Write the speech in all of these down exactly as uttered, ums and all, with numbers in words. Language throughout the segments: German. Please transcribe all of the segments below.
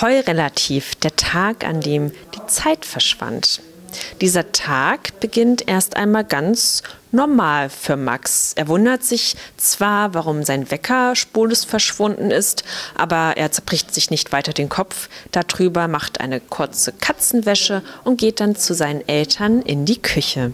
Heurelativ, der Tag, an dem die Zeit verschwand. Dieser Tag beginnt erst einmal ganz normal für Max. Er wundert sich zwar, warum sein Wecker spurlos verschwunden ist, aber er zerbricht sich nicht weiter den Kopf darüber, macht eine kurze Katzenwäsche und geht dann zu seinen Eltern in die Küche.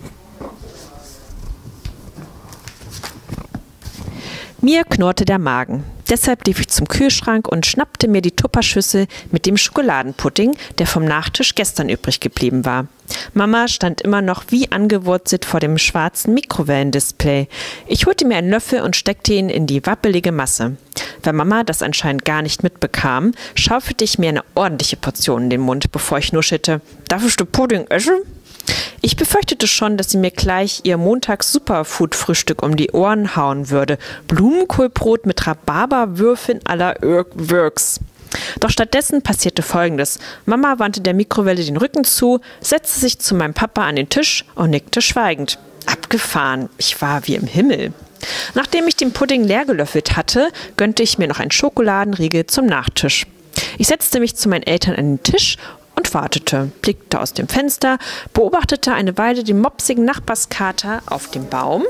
Mir knurrte der Magen. Deshalb lief ich zum Kühlschrank und schnappte mir die Tupperschüssel mit dem Schokoladenpudding, der vom Nachtisch gestern übrig geblieben war. Mama stand immer noch wie angewurzelt vor dem schwarzen Mikrowellendisplay. Ich holte mir einen Löffel und steckte ihn in die wappelige Masse. Weil Mama das anscheinend gar nicht mitbekam, schaufelte ich mir eine ordentliche Portion in den Mund, bevor ich nuschelte. Darf ich den Pudding essen? Ich befürchtete schon, dass sie mir gleich ihr Montags-Superfood-Frühstück um die Ohren hauen würde. Blumenkohlbrot mit Rhabarberwürfeln à la Works. Doch stattdessen passierte Folgendes. Mama wandte der Mikrowelle den Rücken zu, setzte sich zu meinem Papa an den Tisch und nickte schweigend. Abgefahren. Ich war wie im Himmel. Nachdem ich den Pudding leer gelöffelt hatte, gönnte ich mir noch einen Schokoladenriegel zum Nachtisch. Ich setzte mich zu meinen Eltern an den Tisch und wartete, blickte aus dem Fenster, beobachtete eine Weile den mopsigen Nachbarskater auf dem Baum,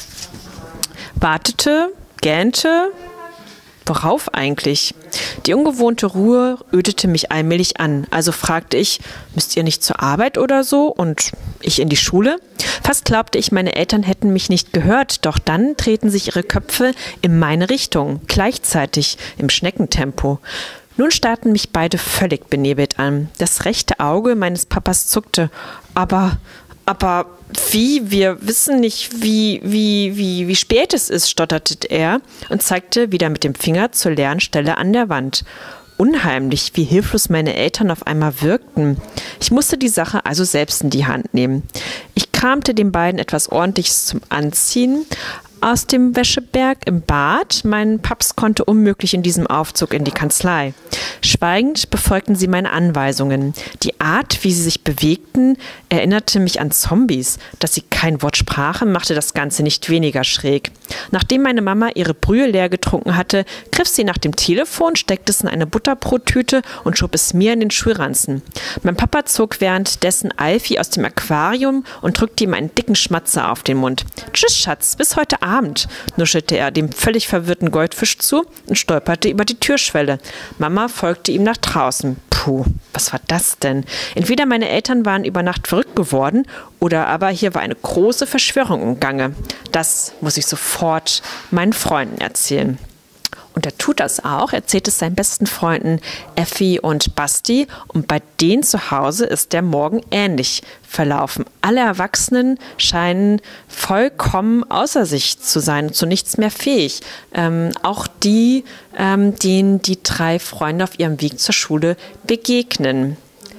wartete, gähnte. Worauf eigentlich? Die ungewohnte Ruhe ödete mich allmählich an. Also fragte ich, müsst ihr nicht zur Arbeit oder so? Und ich in die Schule? Fast glaubte ich, meine Eltern hätten mich nicht gehört, doch dann drehten sich ihre Köpfe in meine Richtung, gleichzeitig im Schneckentempo. Nun starrten mich beide völlig benebelt an. Das rechte Auge meines Papas zuckte. Aber, aber wie? Wir wissen nicht, wie, wie, wie, wie spät es ist, stotterte er und zeigte wieder mit dem Finger zur leeren Stelle an der Wand. Unheimlich, wie hilflos meine Eltern auf einmal wirkten. Ich musste die Sache also selbst in die Hand nehmen. Ich kramte den beiden etwas Ordentliches zum Anziehen aus dem Wäscheberg im Bad. Mein Paps konnte unmöglich in diesem Aufzug in die Kanzlei. Schweigend befolgten sie meine Anweisungen. Die Art, wie sie sich bewegten, erinnerte mich an Zombies. Dass sie kein Wort sprachen, machte das Ganze nicht weniger schräg. Nachdem meine Mama ihre Brühe leer getrunken hatte, griff sie nach dem Telefon, steckte es in eine Butterbrottüte und schob es mir in den Schulranzen. Mein Papa zog währenddessen Alfie aus dem Aquarium und drückte ihm einen dicken Schmatzer auf den Mund. »Tschüss, Schatz, bis heute Abend«, nuschelte er dem völlig verwirrten Goldfisch zu und stolperte über die Türschwelle. Mama folgte ihm nach draußen. Puh, was war das denn? Entweder meine Eltern waren über Nacht verrückt geworden oder aber hier war eine große Verschwörung im Gange. Das muss ich sofort meinen Freunden erzählen. Und er tut das auch, erzählt es seinen besten Freunden Effi und Basti und bei denen zu Hause ist der Morgen ähnlich verlaufen. Alle Erwachsenen scheinen vollkommen außer sich zu sein, zu nichts mehr fähig. Ähm, auch die, ähm, denen die drei Freunde auf ihrem Weg zur Schule begegnen.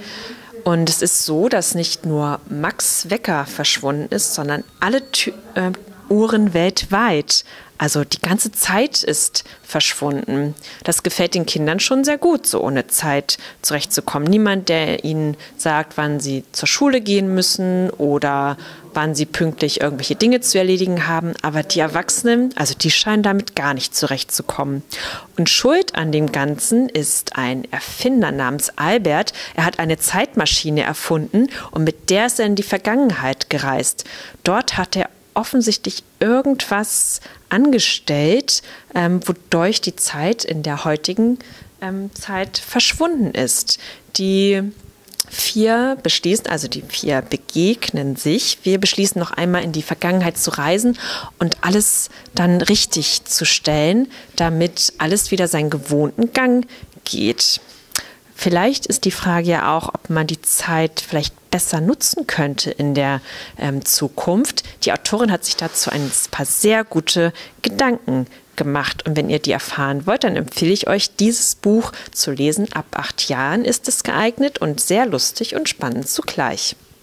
Und es ist so, dass nicht nur Max Wecker verschwunden ist, sondern alle Tü- äh, Uhren weltweit. Also die ganze Zeit ist verschwunden. Das gefällt den Kindern schon sehr gut, so ohne Zeit zurechtzukommen. Niemand, der ihnen sagt, wann sie zur Schule gehen müssen oder wann sie pünktlich irgendwelche Dinge zu erledigen haben. Aber die Erwachsenen, also die scheinen damit gar nicht zurechtzukommen. Und schuld an dem Ganzen ist ein Erfinder namens Albert. Er hat eine Zeitmaschine erfunden und mit der ist er in die Vergangenheit gereist. Dort hat er offensichtlich irgendwas angestellt, ähm, wodurch die Zeit in der heutigen ähm, Zeit verschwunden ist. Die vier beschließen, also die vier begegnen sich. Wir beschließen noch einmal in die Vergangenheit zu reisen und alles dann richtig zu stellen, damit alles wieder seinen gewohnten Gang geht. Vielleicht ist die Frage ja auch, ob man die Zeit vielleicht besser nutzen könnte in der ähm, Zukunft. Die Autorin hat sich dazu ein paar sehr gute Gedanken gemacht. Und wenn ihr die erfahren wollt, dann empfehle ich euch, dieses Buch zu lesen. Ab acht Jahren ist es geeignet und sehr lustig und spannend zugleich.